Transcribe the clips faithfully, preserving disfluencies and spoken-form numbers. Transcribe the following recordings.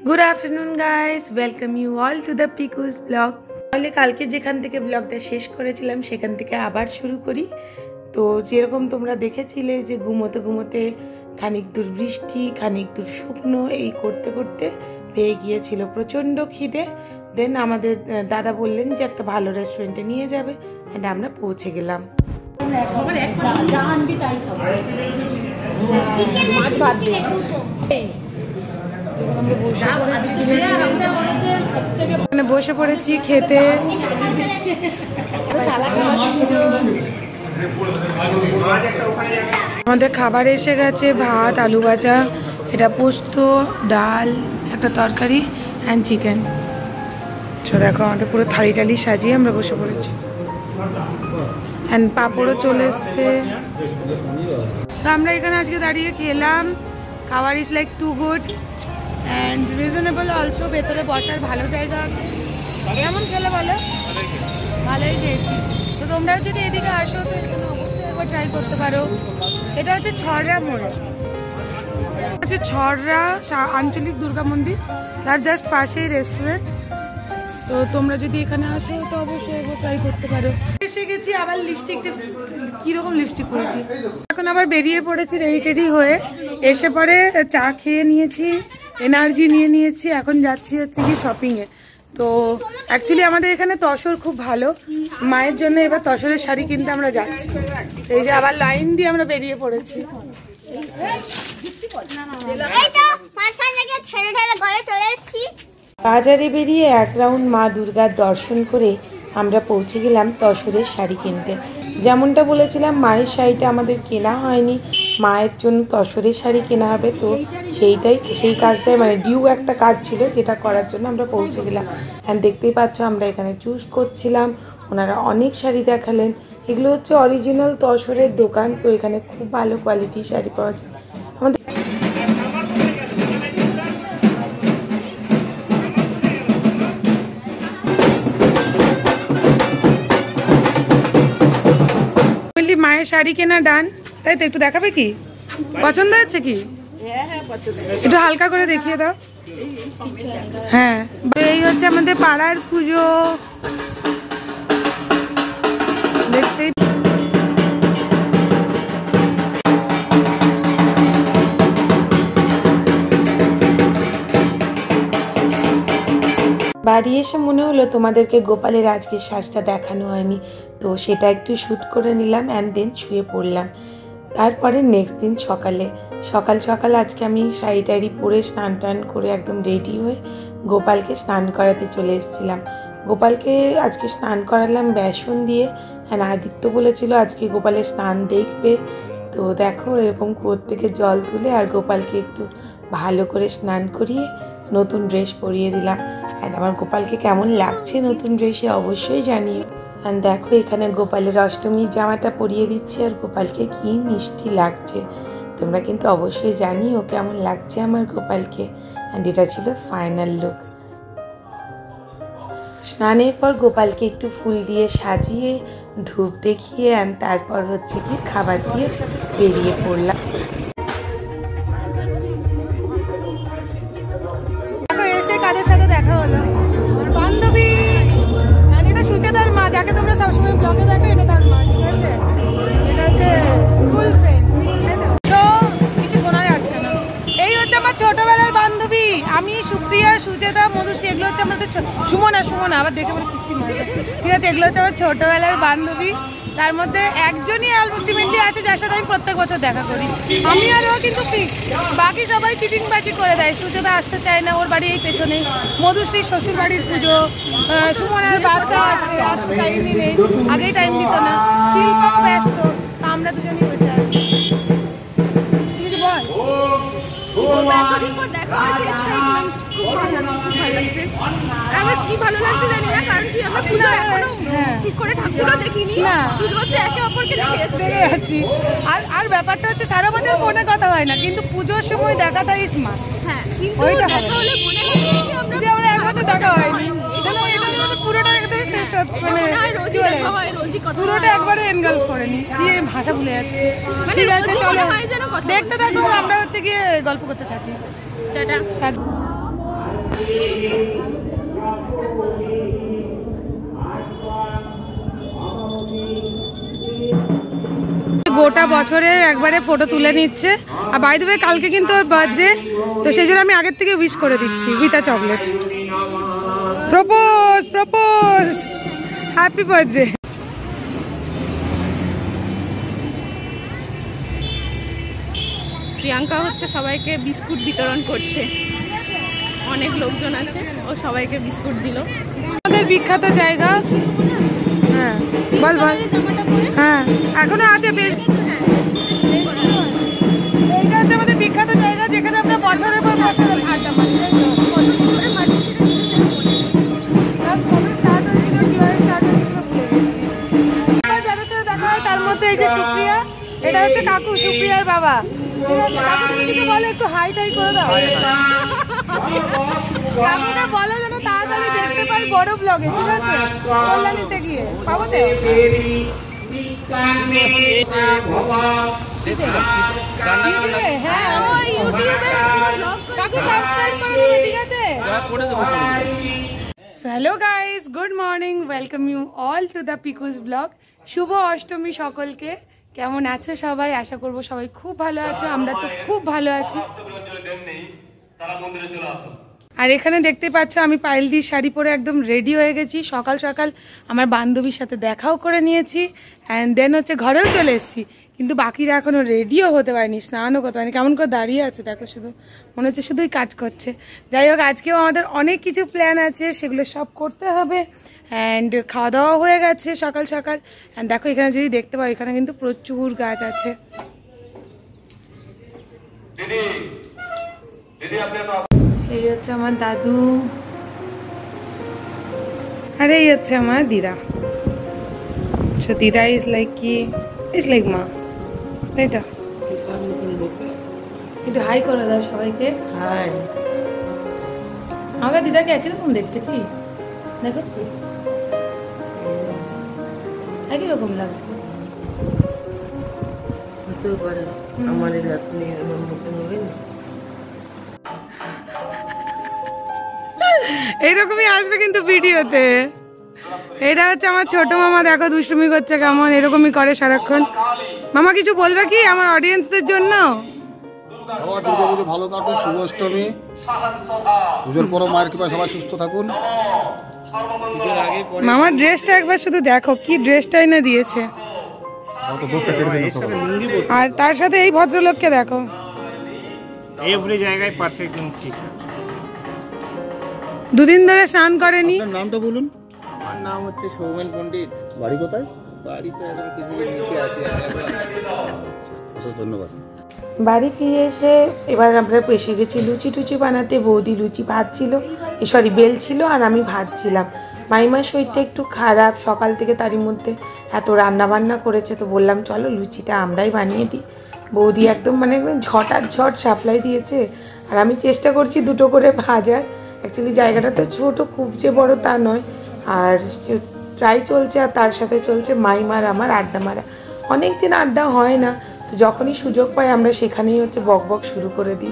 Good afternoon guys, welcome you all to the Pikus blog. তাহলে কালকে যেখান থেকে ব্লগটা শেষ করেছিলাম সেখান থেকে আবার শুরু করি। তো যেরকম তোমরা দেখেছিলে যে ঘুমোতে ঘুমোতে খানিক দূর বৃষ্টি খানিক দূর শুকনো এই করতে করতে পেয়ে গিয়েছিল প্রচণ্ড খিদে। দেন আমাদের দাদা বললেন যে একটা ভালো রেস্টুরেন্টে নিয়ে যাবে, অ্যান্ড আমরা পৌঁছে গেলাম। বসে পড়েছি খেতে। আমাদের খাবার এসে গেছে, ভাত, আলু ভাজা, এটা পোস্ত, ডাল, একটা তরকারি অ্যান্ড চিকেন। তো দেখো আমাদের পুরো থালি টালি সাজিয়ে আমরা বসে পড়েছি, অ্যান্ড পাঁপড়ও চলে এসছে। তো আমরা এখানে আজকে দাঁড়িয়ে খেলাম। খাবার is like to good and reasonable also. ভেতরে বসার ভালো জায়গা আছে। কেমন খেলে বলো? ভালোই খেয়েছি। তো তোমরাও যদি এদিকে আসো তো এখানে অবশ্যই একবার ট্রাই করতে পারো। এটা হচ্ছে ছড়রা মোড়, হচ্ছে ছড়রা আঞ্চলিক দুর্গা মন্দির, তার জাস্ট পাশেই রেস্টুরেন্ট। তো তোমরা যদি এখানে আসো তো অবশ্যই একবার ট্রাই করতে পারো। এসে গেছি, আবার লিপস্টিক কীরকম লিপস্টিক করেছি। এখন আবার বেরিয়ে পড়েছি রেডি টেডি হয়ে। এসে পরে চা খেয়ে নিয়েছি, এনার্জি নিয়ে নিয়েছি। এখন যাচ্ছি হচ্ছে কি শপিংয়ে। তো অ্যাকচুয়ালি আমাদের এখানে তসর খুব ভালো, মায়ের জন্য এবার তসরের শাড়ি কিনতে আমরা যাচ্ছি। এই যে আবার লাইন দিয়ে আমরা বেরিয়ে পড়েছি। বাজারে বেরিয়ে এক রাউন্ড মা দুর্গার দর্শন করে আমরা পৌঁছে গেলাম তসরের শাড়ি কিনতে। যেমনটা বলেছিলাম, মায়ের শাড়িটা আমাদের কেনা হয়নি, মায়ের জন্য তসরের শাড়ি কেনা হবে। তো সেইটাই সেই কাজটাই মানে ডিউ একটা কাজ ছিল, যেটা করার জন্য আমরা পৌঁছে গেলাম। অ্যান্ড দেখতেই পাচ্ছ আমরা এখানে চুজ করছিলাম, ওনারা অনেক শাড়ি দেখালেন। এগুলো হচ্ছে অরিজিনাল তসরের দোকান, তো এখানে খুব ভালো কোয়ালিটির শাড়ি পাওয়া যায়। আমাদের মায়ের শাড়ি কেনা ডান, তাই তো? একটু দেখাবে কি? পছন্দ হচ্ছে কি? একটু হালকা করে দেখিয়ে দাও। হ্যাঁ, এই হচ্ছে আমাদের পাড়ার পুজো। দেখতেই বাড়ি এসে মনে হলো তোমাদেরকে গোপালের আজকের সাজটা দেখানো হয়নি, তো সেটা একটু শ্যুট করে নিলাম অ্যান্ড দেন শুয়ে পড়লাম। তারপরে নেক্সট দিন সকালে সকাল সকাল আজকে আমি শাড়ি টাড়ি পরে স্নান টান করে একদম রেডি হয়ে গোপালকে স্নান করাতে চলে এসেছিলাম। গোপালকে আজকে স্নান করালাম বেসন দিয়ে, অ্যান্ড আদিত্য বলেছিল আজকে গোপালের স্নান দেখবে। তো দেখো এরকম কুয়োর থেকে জল তুলে আর গোপালকে একটু ভালো করে স্নান করিয়ে নতুন ড্রেস পরিয়ে দিলাম। অ্যান্ড আমার গোপালকে কেমন লাগছে নতুন ড্রেসে অবশ্যই জানিও। অ্যান্ড দেখো এখানে গোপালের অষ্টমীর জামাটা পরিয়ে দিচ্ছে, আর গোপালকে কি মিষ্টি লাগছে। তোমরা কিন্তু অবশ্যই জানিও কেমন লাগছে আমার গোপালকে। অ্যান্ড এটা ছিল ফাইনাল লুক। স্নানের পর গোপালকে একটু ফুল দিয়ে সাজিয়ে ধূপ দেখিয়ে অ্যান্ড তারপর হচ্ছে কি খাবার দিয়ে বেরিয়ে পড়লাম। এসে কাদের সাথে দেখা হলো? বান্ধবী, এটা সুচেতার মা, যাকে তোমরা সবসময় ব্লগে দেখো। এটা তার মা, ঠিক আছে? এটা হচ্ছে স্কুল ফ্রেন্ড। তো কিছু শোনা যাচ্ছে না। এই হচ্ছে আমার ছোটবেলার বান্ধবী। আমি, সুপ্রিয়া, সুচেতা, মধুশ্রী, এগুলো হচ্ছে আমাদের সুমনা। সুমনা আবার দেখে বলে কিস্তি মারবে, ঠিক আছে? এগুলো হচ্ছে আমার ছোটবেলার বান্ধবী। তার মধ্যে একজনই আলটিমেটলি আছে যার সাথে আমি প্রত্যেক বছর দেখা করি। আমি আর ও কিন্তু ফিক্স, বাকি সবাই চিটিং বাজি করে দেয়। সুচেতা আসতে চায় না, ওর বাড়ি এই পেছনে। মধুশ্রীর শ্বশুর বাড়ির পুজো, সুমনার বাচ্চা আছে, আর টাইমই নেই, আগেই টাইম দিত না। শিল্পাও ব্যস্ত, আমরা দুজনই বসে আছি। আমার কি ভালো লাগছে জানি না, কারণ কি আমরা পুজো এখনো ঠিক করে ঠাকুরও দেখিনি না, শুধু হচ্ছে একে অপরকে দেখে যাচ্ছি। আর আর ব্যাপারটা হচ্ছে সারা বছর ফোনে কথা হয় না, কিন্তু পুজোর সময় দেখাটাই স্মার্ট। হ্যাঁ, কিন্তু দেখা হলে মনে হয় কি আমরা আমরা এক বছর দেখা হয়নি। পুরোটা একদম মানে রোজই দেখা হয়, রোজই কথা, পুরোটা একবারে এনগলভ করে নি। কি ভাষা ভুলে যাচ্ছে। ঠিক আছে, চলো দেখতে থাকো, আমরা হচ্ছে গিয়ে গল্প করতে থাকি। টাটা। গোটা বছরের একবারে ফটো তুলে নিচ্ছে। আর বাই দ্য ওয়ে কালকে কিন্তু ওর বার্থডে, তো সেই জন্য আমি আগের থেকে উইশ করে দিচ্ছি with a chocolate. Propose propose happy birthday. Priyanka হচ্ছে সবাইকে বিস্কুট বিতরণ করছে, অনেক লোকজন আছে, ও সবাইকে বিস্কুট দিল। আমাদের বিখ্যাত জায়গা, হ্যাঁ বল বল, হ্যাঁ এখনো আছে বেশ। এইটা হচ্ছে আমাদের বিখ্যাত জায়গা যেখানে আমরা বছরের পর বছর আড্ডা মারি। তার মধ্যে এই যে সুপ্রিয়া, এটা হচ্ছে কাকু, সুপ্রিয়ার বাবা। বলো একটু হাই টাই করে দাও, কাকুটা বলো যেন তাড়াতাড়ি দেখতে পাই বড় ব্লগে, ঠিক আছে? কল্যাণীতে গিয়ে পাবো তো। হ্যাঁ কাকু সাবস্ক্রাইব করে দেবে, ঠিক আছে? Hello guys, good morning, welcome you all to the Pikus blog. শুভ অষ্টমী সকলকে। কেমন আছো সবাই? আশা করবো সবাই খুব ভালো আছো, আমরা তো খুব ভালো আছি। আর এখানে দেখতে পাচ্ছ আমি পায়েলদির শাড়ি পরে একদম রেডি হয়ে গেছি। সকাল সকাল আমার বান্ধবীর সাথে দেখাও করে নিয়েছি, অ্যান্ড দেন হচ্ছে ঘরেও চলে এসেছি। কিন্তু বাকিরা এখনো রেডিও হতে পারেনি, স্নানও করতে পারেনি, কেমন করে দাঁড়িয়ে আছে দেখো, শুধু মনে হচ্ছে শুধুই কাজ করছে। যাই হোক, আজকেও আমাদের অনেক কিছু প্ল্যান আছে, সেগুলো সব করতে হবে। অ্যান্ড খাওয়া দাওয়া হয়ে গেছে সকাল সকাল। অ্যান্ড দেখো এখানে যদি দেখতে পাও, এখানে কিন্তু প্রচুর গাছ আছে। এই হচ্ছে আমার দাদু, আর এই হচ্ছে আমার দিদা। আচ্ছা, দিদা ইজ লাইক কি, ইজ লাইক মা, তাই তো? একটু হাই করে দাও সবাইকে। হাই। আমাকে দিদাকে একই রকম দেখতে, কি দেখো একই রকম লাগছে। এইরকমই আসবে কিন্তু ভিডিওতে। এটা হচ্ছে আমার ছোট মামা, দেখো দুষ্টুমি করছে কেমন, এরকমই করে সারাক্ষণ। মামা কিছু বলবে কি আমার অডিয়েন্সদের জন্য? সবার দুর্গা পুজো ভালো কাটুন, শুভ অষ্টমী, পুজোর পর মায়ের কৃপায় সবাই সুস্থ থাকুন। মামার ড্রেসটা একবার শুধু দেখো, কি ড্রেসটাই না দিয়েছে। আর তার সাথে এই ভদ্রলোককে দেখো, এভরি জায়গায় পারফেক্ট মুক্তি। দুদিন ধরে স্নান করেনি। নামটা বলুন। আমার নাম হচ্ছে সৌমেন পণ্ডিত। বাড়ি কোথায়? বাড়ি তো এখন কিছু নিচে আছে। আচ্ছা, ধন্যবাদ। বাড়ি ফিরে এসে এবার আমরা এসে গেছি লুচি টুচি বানাতে। বৌদি লুচি ভাজছিল, সরি বেল ছিল, আর আমি ভাজছিলাম। মাইমার শরীরটা একটু খারাপ সকাল থেকে, তারই মধ্যে এত রান্না বান্না করেছে, তো বললাম চলো লুচিটা আমরাই বানিয়ে দিই। বৌদি একদম মানে একদম ঝটার ঝট সাপ্লাই দিয়েছে, আর আমি চেষ্টা করছি দুটো করে ভাজার। অ্যাকচুয়ালি জায়গাটা তো ছোটো, খুব যে বড় তা নয়। আর ট্রাই চলছে, আর তার সাথে চলছে মাইমার আমার আড্ডা মারা। অনেক দিন আড্ডা হয় না, তো যখনই সুযোগ পাই আমরা সেখানেই হচ্ছে বক বক শুরু করে দিই।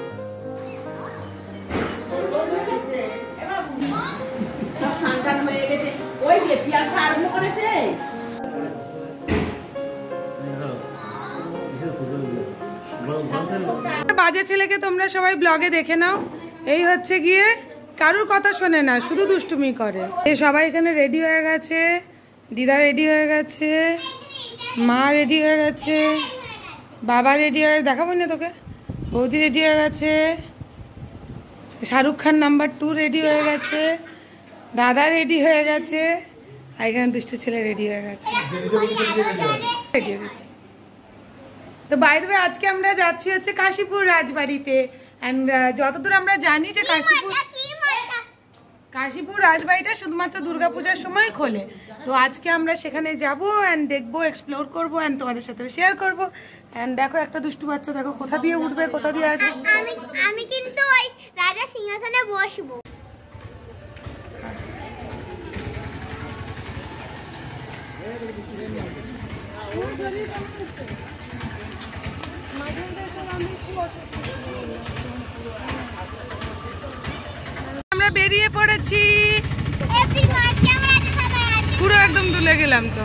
বাজে ছেলেকে তোমরা সবাই ব্লগে দেখে নাও। এই হচ্ছে গিয়ে কারুর কথা শোনে না, শুধু দুষ্টুমি করে। এই সবাই এখানে রেডি হয়ে গেছে, দিদা রেডি হয়ে গেছে, মা রেডি হয়ে গেছে, বাবা রেডি হয়ে, দেখাবো না তোকে, বৌদি রেডি হয়ে গেছে, Shahrukh Khan number two ready হয়ে গেছে, দাদা রেডি হয়ে গেছে, আর এখানে দুষ্টু ছেলে রেডি হয়ে গেছে, রেডি হয়ে গেছে। তো বাই দ্য ওয়ে আজকে আমরা যাচ্ছি হচ্ছে কাশীপুর রাজবাড়িতে। অ্যান্ড যতদূর আমরা জানি যে কাশীপুর কাশীপুর রাজবাড়িটা শুধুমাত্র দুর্গাপূজার সময় খোলে। তো আজকে আমরা সেখানে যাব, অ্যান্ড দেখবো, এক্সপ্লোর করবো, অ্যান্ড তোমাদের সাথে শেয়ার করবো। অ্যান্ড দেখো একটা দুষ্টু বাচ্চা, দেখো কোথা দিয়ে উঠবে, কোথা দিয়ে আসবে। আমি আমি কিন্তু ওই রাজা সিংহাসনে বসবো। আমরা বেরিয়ে পড়েছি, পুরো একদম দুলে গেলাম তো।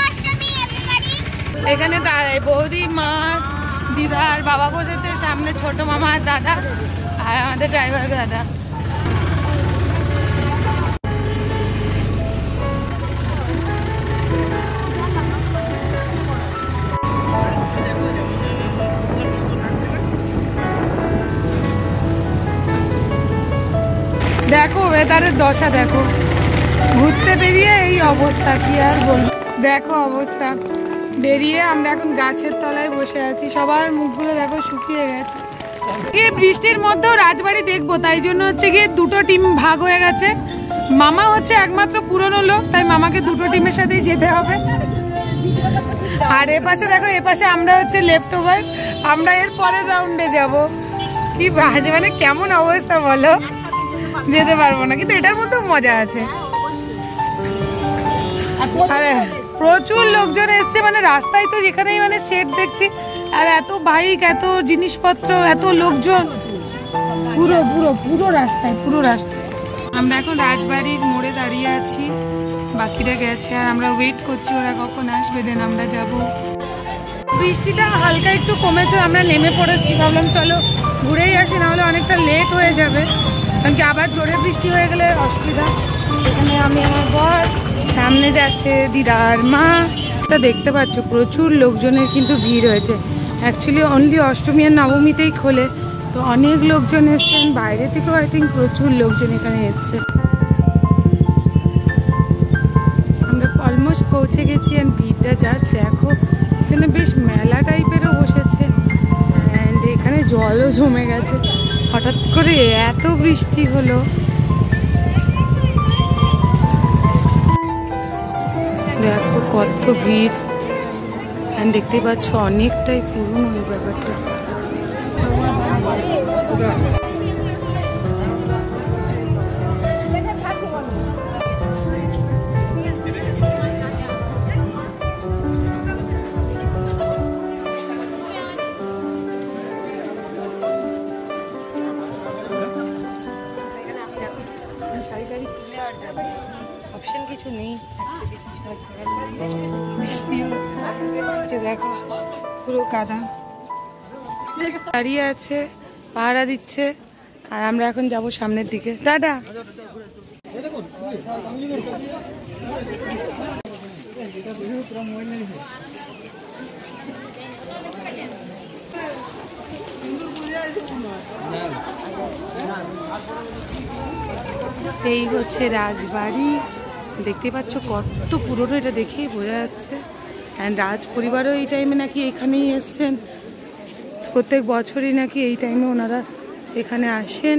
এখানে বৌদি, মা, দিদা আর বাবা বসেছে, সামনে ছোট মামা আর দাদা, আর আমাদের ড্রাইভার দাদা। দেখো ওয়েদারের দশা, দেখো ঘুরতে বেরিয়ে এই অবস্থা, কি আর বলবো। দেখো অবস্থা, বেরিয়ে আমরা এখন গাছের তলায় বসে আছি, সবার মুখগুলো দেখো শুকিয়ে গেছে। গিয়ে বৃষ্টির মধ্যেও রাজবাড়ি দেখবো, তাই জন্য হচ্ছে গিয়ে দুটো টিম ভাগ হয়ে গেছে। মামা হচ্ছে একমাত্র পুরনো লোক, তাই মামাকে দুটো টিমের সাথেই যেতে হবে। আর এপাশে দেখো, এপাশে আমরা হচ্ছে লেফট ওভার, আমরা এর পরের রাউন্ডে যাব। কি বাজে, মানে কেমন অবস্থা বলো, যেতে পারবো না, কিন্তু এটার মধ্যেও মজা আছে। আরে প্রচুর লোকজন এসছে, মানে রাস্তায় তো যেখানেই মানে শেড দেখছি, আর এত বাইক, এত জিনিসপত্র, এত লোকজন, পুরো পুরো পুরো রাস্তায় পুরো রাস্তায়। আমরা এখন রাজবাড়ির মোড়ে দাঁড়িয়ে আছি, বাকিরা গেছে আর আমরা ওয়েট করছি ওরা কখন আসবে, দেন আমরা যাব। বৃষ্টিটা হালকা একটু কমেছে, আমরা নেমে পড়েছি, ভাবলাম চলো ঘুরেই আসি, নাহলে অনেকটা লেট হয়ে যাবে, কারণ কি আবার জোরে বৃষ্টি হয়ে গেলে অসুবিধা। এখানে আমি আমার বর, সামনে যাচ্ছে দিদার মা। তা দেখতে পাচ্ছ প্রচুর লোকজনের কিন্তু ভিড় হয়েছে। অ্যাকচুয়ালি অনলি অষ্টমী আর নবমীতেই খোলে, তো অনেক লোকজন এসছেন, বাইরে থেকেও আই থিঙ্ক প্রচুর লোকজন এখানে এসছে। আমরা অলমোস্ট পৌঁছে গেছি, আর ভিড়টা জাস্ট দেখো, এখানে বেশ মেলা টাইপেরও বসেছে, অ্যান্ড এখানে জলও জমে গেছে। হঠাৎ করে এত বৃষ্টি হলো, দেখো কত ভিড়, এন্ড দেখতে পাচ্ছ অনেকটাই পুরনো এই ব্যাপারটা। শাড়ি টাড়ি তুলে আর যাচ্ছি, অপশন কিছু নেই অ্যাকচুয়ালি, বৃষ্টি হচ্ছে, দেখো পুরো কাদা, দাঁড়িয়ে আছে, পাহারা দিচ্ছে, আর আমরা এখন যাব সামনের দিকে। টাটা। এই হচ্ছে রাজবাড়ি, দেখতে পাচ্ছ কত পুরনো, এটা দেখেই বোঝা যাচ্ছে। অ্যান্ড রাজ পরিবারও এই টাইমে নাকি এখানেই এসছেন, প্রত্যেক বছরই নাকি এই টাইমে ওনারা এখানে আসেন।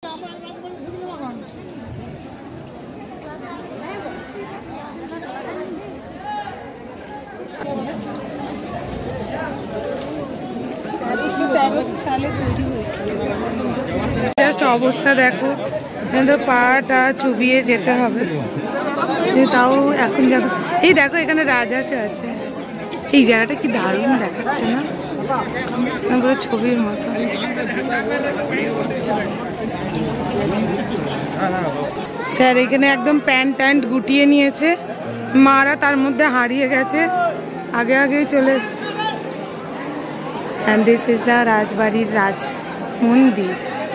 জাস্ট অবস্থা দেখো, পাটা চুবিয়ে যেতে হবে, তাও এখন দেখো, এই দেখো এখানে রাজহাঁস আছে, এই জায়গাটা কি দারুণ দেখাচ্ছে না, পুরো ছবির মতো। স্যার এখানে একদম প্যান্ট ট্যান্ট গুটিয়ে নিয়েছে, মারা তার মধ্যে হারিয়ে গেছে, আগে আগেই চলে এসছে। And this is the রাজবাড়ির রাজ মন্দির।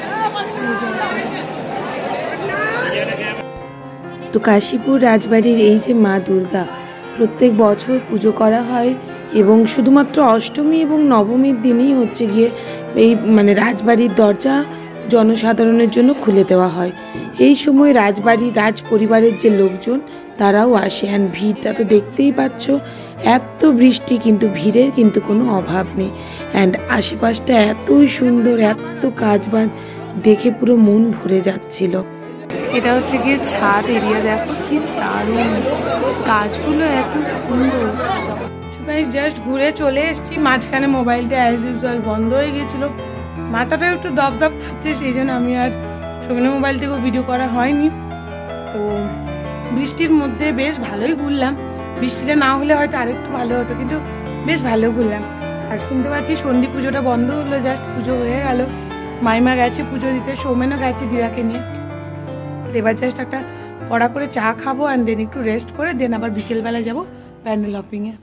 তো কাশীপুর রাজবাড়ির এই যে মা দুর্গা, প্রত্যেক বছর পুজো করা হয়, এবং শুধুমাত্র অষ্টমী এবং নবমীর দিনই হচ্ছে গিয়ে এই মানে রাজবাড়ির দরজা জনসাধারণের জন্য খুলে দেওয়া হয়। এই সময় রাজবাড়ির রাজ পরিবারের যে লোকজন তারাও আসে, অ্যান্ড ভিড়টা তো দেখতেই পাচ্ছ, এত বৃষ্টি কিন্তু ভিড়ের কিন্তু কোনো অভাব নেই, অ্যান্ড আশেপাশটা এতই সুন্দর, এত কাজবাজ দেখে পুরো মন ভরে যাচ্ছিল। এটা হচ্ছে গিয়ে ছাদ এরিয়া, দেখো কি দারুণ, কাজগুলো এত সুন্দর। গাইস জাস্ট ঘুরে চলে এসেছি, মাঝখানে মোবাইলটা অ্যাজ ইউজুয়াল বন্ধ হয়ে গেছিলো, মাথাটা একটু দপ দপ হচ্ছে, সেই জন্য আমি আর সৌমিন মোবাইল থেকেও ভিডিও করা হয়নি। তো বৃষ্টির মধ্যে বেশ ভালোই ঘুরলাম, বৃষ্টিটা না হলে হয়তো আরেকটু ভালো হতো, কিন্তু বেশ ভালো ঘুরলাম। আর শুনতে পাচ্ছি সন্ধি পুজোটা বন্ধ হলো, জাস্ট পুজো হয়ে গেল, মাইমা গেছে পুজো দিতে, সৌমেনও গেছে দিদাকে নিয়ে। এবার জাস্ট একটা কড়া করে চা খাবো অ্যান্ড দেন একটু রেস্ট করে দেন আবার বিকেলবেলা যাবো প্যান্ডেল হপিংয়ে।